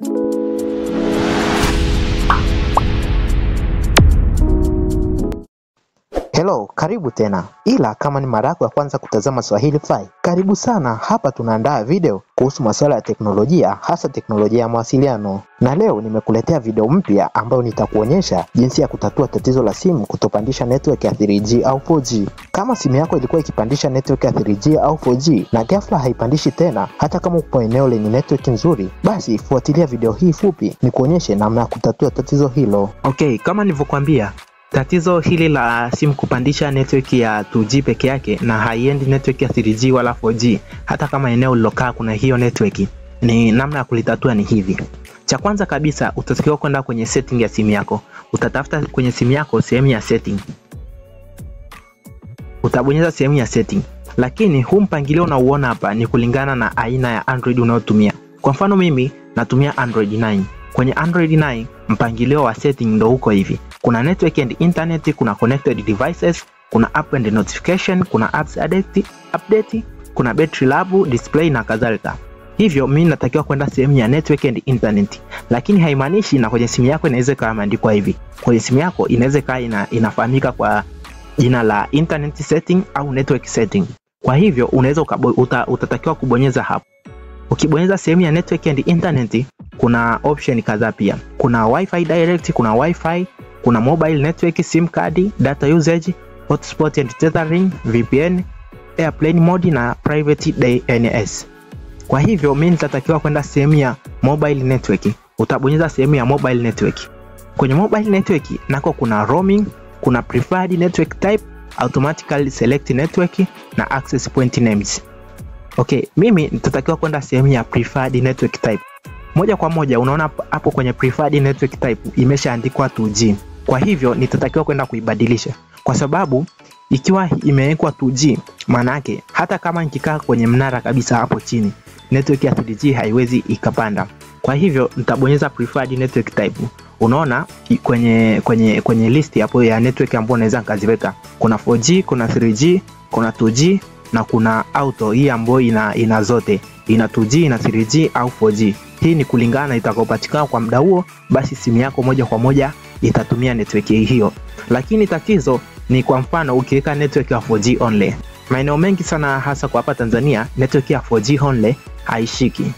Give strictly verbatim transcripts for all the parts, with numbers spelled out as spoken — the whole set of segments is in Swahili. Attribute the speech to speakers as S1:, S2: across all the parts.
S1: Hello, karibu tena. Ila kama ni mara yako ya kwanza kutazama Swahili Fai, karibu sana. Hapa tunaandaa video kuhusu masuala ya teknolojia, hasa teknolojia ya mawasiliano. Na leo nimekuletea video mpya ambayo nitakuonyesha jinsi ya kutatua tatizo la simu kutopandisha network ya three G au four G. Kama simu yako ilikuwa ikipandisha network ya three G au four G na ghafla haipandishi tena hata kama upo eneo lenye network nzuri, basi fuatilia video hii fupi nikuonyeshe namna ya kutatua tatizo hilo.
S2: Okay, kama nilivyokuambia, tatizo hili la simu kupandisha network ya two G peke yake na haiendi network ya three G wala four G hata kama eneo lilokaa kuna hiyo network, ni namna ya kulitatua ni hivi. Cha kwanza kabisa, utatakiwa kwenda kwenye setting ya simu yako. Utatafuta kwenye simu yako sehemu ya setting. Utabonyeza sehemu ya setting. Lakini huu mpangilio unaoona hapa ni kulingana na aina ya Android unayotumia. Kwa mfano mimi natumia Android nine. Kwenye Android nine mpangilio wa setting ndo huko hivi. Kuna network and internet, kuna connected devices, kuna app and notification, kuna apps update, update, kuna battery level, display na kadhalika. Hivyo mimi natakiwa kwenda sehemu ya network and internet. Lakini haimaanishi na kwenye simu yako inaweza kaa imeandikwa hivi. Kwenye simu yako inaweza kaa ina, inafahamika kwa jina la internet setting au network setting. Kwa hivyo unaweza uta, utatakiwa kubonyeza hapo. Ukibonyeza sehemu ya network and internet, kuna option kadhaa pia. Kuna wifi direct, kuna wifi, kuna mobile network, sim card, data usage, hotspot and tethering, V P N, airplane mode na private D N S. Kwa hivyo mimi nitatakiwa kwenda sehemu ya mobile network. Utabonyeza sehemu ya mobile network. Kwenye mobile network nako kuna roaming, kuna preferred network type, automatically select network na access point names. Okay, mimi nitatakiwa kwenda sehemu ya preferred network type. Moja kwa moja unaona hapo kwenye preferred network type imeshaandikwa two G. Kwa hivyo nitatakiwa kwenda kuibadilisha. Kwa sababu ikiwa imewekwa two G, maana yake hata kama nikikaa kwenye mnara kabisa hapo chini, network ya three G haiwezi ikapanda. Kwa hivyo nitabonyeza preferred network type. Unaona kwenye kwenye kwenye list hapo ya network ambayo naweza nikaziweka. Kuna four G, kuna three G, kuna two G na kuna auto, hii ambayo ina ina zote. Ina two G, ina three G au four G. Hii ni kulingana itakayopatikana kwa muda huo, basi simu yako moja kwa moja itatumia network hiyo. Lakini tatizo ni kwa mfano ukiweka network ya four G only. Maeneo mengi sana hasa kwa hapa Tanzania network ya four G only haishiki.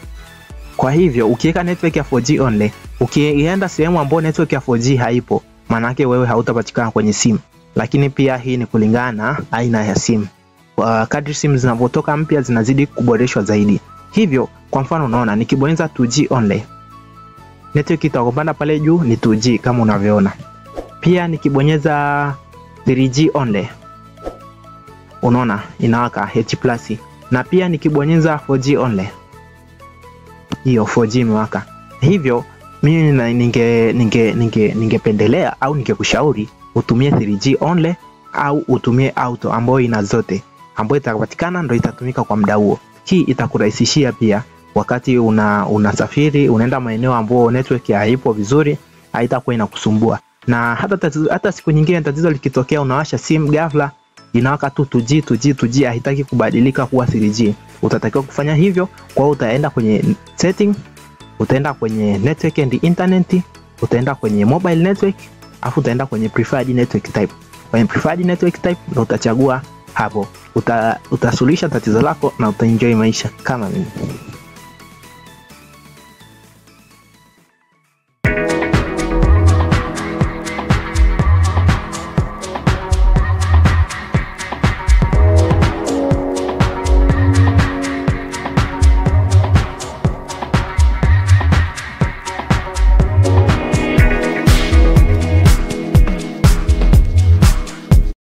S2: Kwa hivyo ukiweka network ya four G only, ukienda sehemu ambapo network ya four G haipo, maana yake wewe hautapatikana kwenye simu. Lakini pia hii ni kulingana aina ya simu. Uh, kadri simu zinavyotoka mpya zinazidi kuboreshwa zaidi. Hivyo kwa mfano unaona nikibonyeza two G only, network itakopanda pale juu ni two G kama unavyoona. Pia nikibonyeza three G only, unaona inawaka H plus. Na pia nikibonyeza four G only, hiyo four G imewaka. Hivyo mimi ninge ninge ninge ningependelea au ningekushauri utumie three G only au utumie auto ambayo ina zote, ambayo itapatikana ndio itatumika kwa muda huo. Hii itakurahisishia pia wakati una unasafiri, unaenda maeneo ambayo network haipo vizuri, haitakuwa inakusumbua. Na hata tatizo, hata siku nyingine tatizo likitokea unawasha simu ghafla inawaka tu two G two G two G, haitaki kubadilika kuwa three G. Utatakiwa kufanya hivyo, kwa utaenda kwenye setting, utaenda kwenye network and internet, utaenda kwenye mobile network, afu utaenda kwenye preferred network type. Kwenye preferred network type na utachagua hapo. Uta, utasuluhisha tatizo lako na utaenjoy maisha kama mimi.